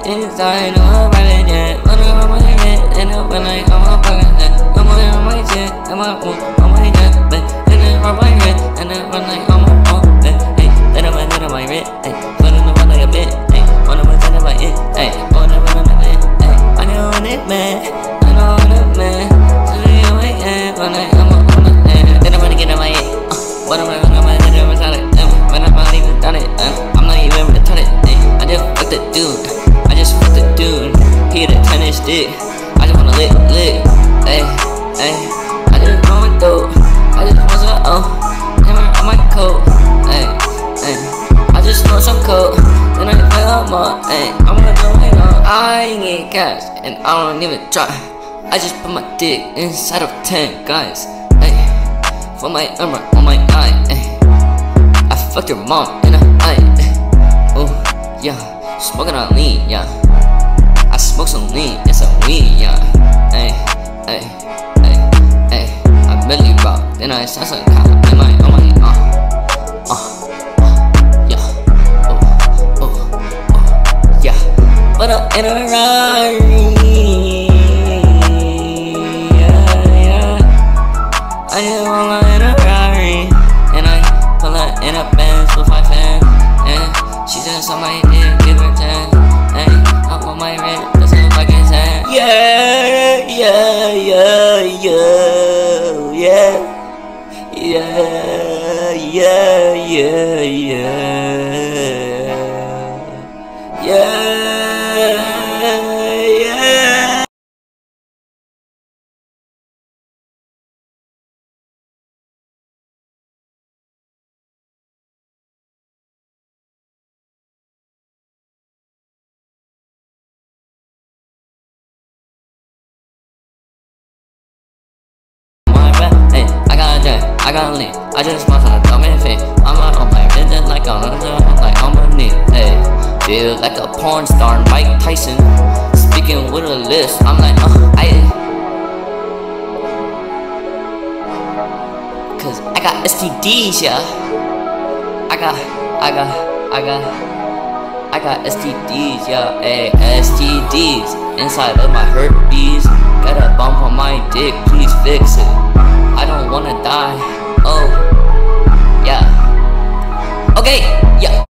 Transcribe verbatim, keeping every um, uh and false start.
inside, no I'm private jet. When I'm on my head, and up when I I'm on private jet. I'm on my jet, I'm on on my jet, but and then on my head, and then when I I'm on that, hey, then I'm on my red, hey, put on the one like a bit, hey, on the one that I it, hey, on the one that I it, hey, I know on it, man, I know on it, man. So you my head, when I I'm on the head, then I'm gonna get on my head. What am I when I'm on the other side? When I'm not even done it, I'm not even retarded. I just fucked the dude, I just fucked the dude. He had a tennis stick, I just wanna lick, lick. Hey, hey, I just want dope, I just want some oh, hammer on my coat. Hey, hey, I just want some coke, then I play up more. Hey, I'm gonna do my own. I ain't get cash, and I don't even try. I just put my dick inside of ten guys. Hey, for my armor on my eye. Hey, I fucked your mom in the eye. Oh, yeah, smoking on lean, yeah. I smoke some lean and some weed, yeah. Hey, hey, hey, hey. I barely rock, then I saw some cop in my, on my, uh, uh, uh, yeah. Oh, oh, oh, yeah. But I'm in a Rari, yeah, yeah. I just want my in a Rari, and I pull up in a Benz with my fan, and she just on my dick, give her ten, hey, I want my red, that's a fucking ten. Yeah, yeah, yeah, yeah, yeah, yeah, yeah, yeah, yeah, yeah, yeah. Hey, I got a jet, I got a lean. I just want some dumb and fit. I'm out on my vision like I'm like on my knee. Hey, feel like a porn star, Mike Tyson. Speaking with a list, I'm like, uh, I. Cause I got S T Ds, yeah. I got, I got, I got, I got S T Ds, yeah. Hey, S T Ds inside of my herpes. Got a bump on my dick, please fix it. I don't wanna die. Oh, yeah. Okay, yeah.